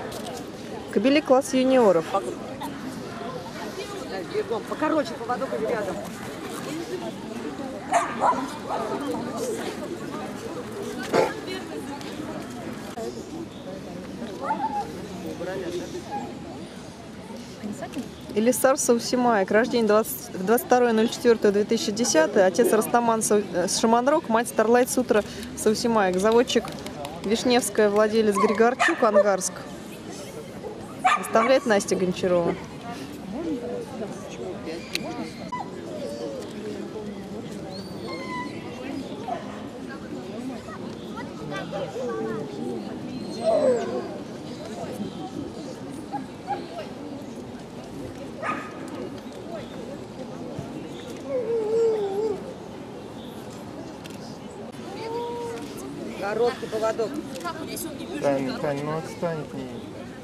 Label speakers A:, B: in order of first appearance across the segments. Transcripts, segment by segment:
A: Кобели класс юниоров.
B: Бегом. Покороче поводок или рядом.
A: Элисар Саусимаек. Рождение 22.04.2010. Отец Растаман Шаманрок, мать Старлайт Сутра Саусимаек. Заводчик Вишневская, владелец Григорчук, Ангарск. Выставляет Настя Гончарова.
B: Короткий поводок.
C: Тань, ну отстань от нее.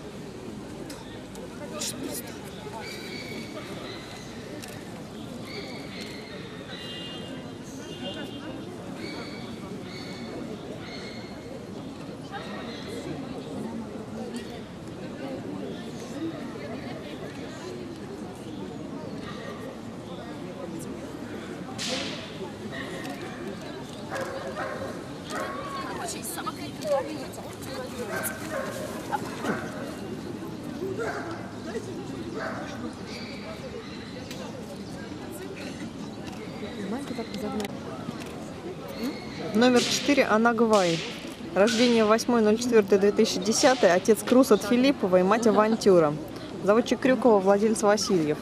A: Номер 4. Анна Гвай. Рождение 8.04.2010. Отец Крус от Филипповой, мать Авантюра. Заводчик Крюкова, владелец Васильев.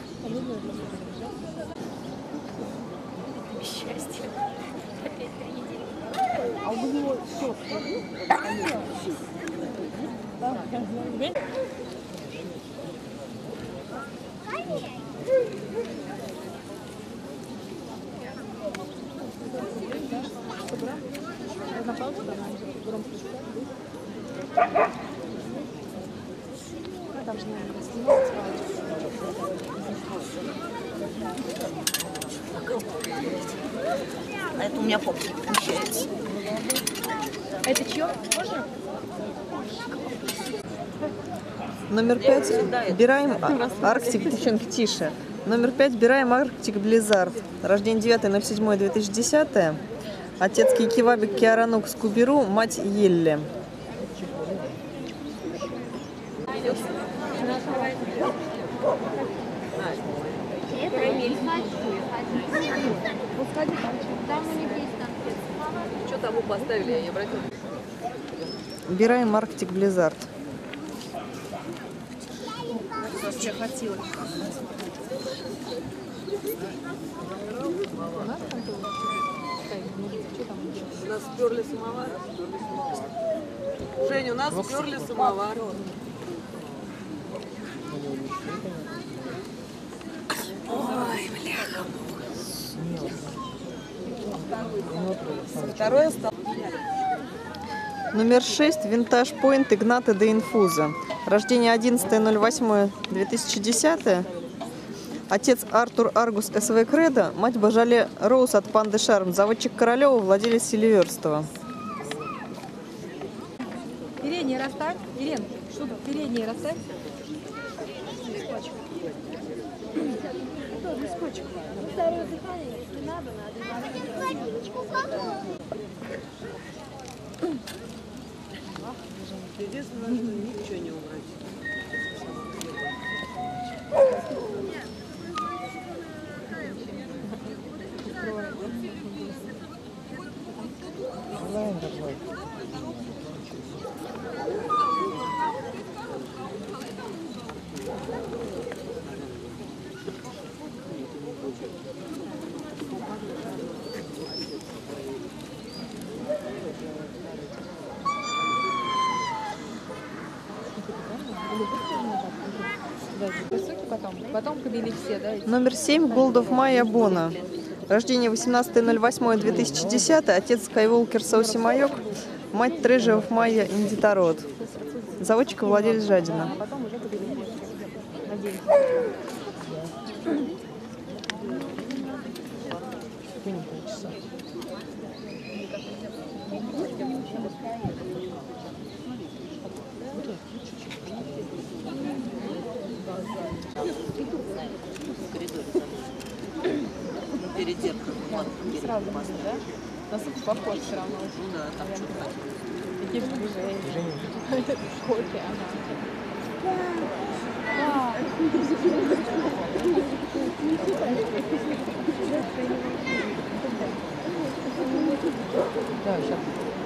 B: А это у меня попки помещается.
D: Это чье? Можно?
A: Номер 5. Бираем Арктик. Девчонки, тише. Номер 5. Бираем Арктик Близзард. Рождение 9.07.2010. Отец Кикивабик Киаранук Скуберу, мать Елле.
B: Что тому поставили, я не обратила.
A: Бираем Арктик Близзард.
D: Вообще хватило.
B: У нас сперли самовар. Женя, у нас сперли самовар. Ой, бляха. Второе стало.
A: Номер 6. Винтаж Пойнт Игната де Инфуза. Рождение 11.08.2010. Отец Артур Аргус СВ Кредо, мать Бажале Роуз от Панды Шарм. Заводчик Королева, владелец Селиверстова.
D: Передний расставь. Ирен, что тут? Передний расставь. Листочек. Листочек.
B: Единственное, что ничего не убрать.
D: Потом кобели все, да?
A: Номер 7. Голдов Майя Бона. Рождение 18.08.2010. Отец Скайволкер Саусимаек, мать Трежев Майя Индитарод. Заводчик и владелец Жадина.
D: Потом уже кобели. Надеюсь. правда видно, да? На суп похож все равно.
B: Ну да, там что-то.
D: Какие движения. Кофе, ага. Давай, сейчас.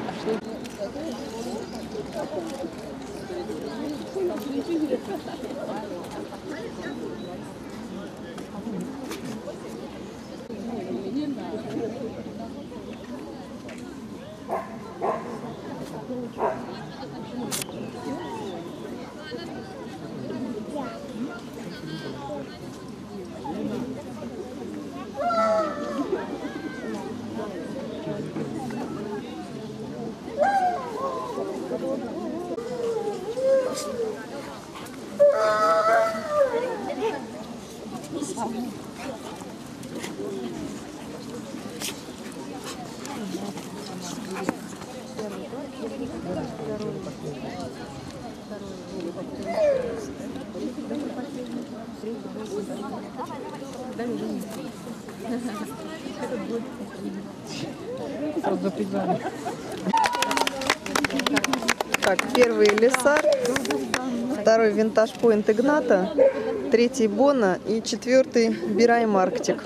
A: Так, первый Лесар, второй Винтаж Point Игната, третий Бона и четвертый Бирайм Арктик.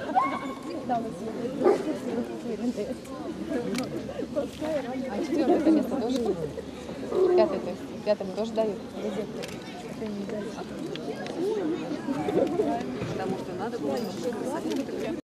D: А четвертое место тоже есть? Пятое, то есть пятому тоже дают?
B: Потому что надо было немножко красоты.